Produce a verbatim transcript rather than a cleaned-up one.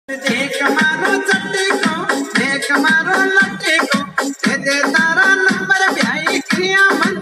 देख मारो चट्टी को, देख मारो लट्टी को, दे दे तारा नंबर भाई क्रिया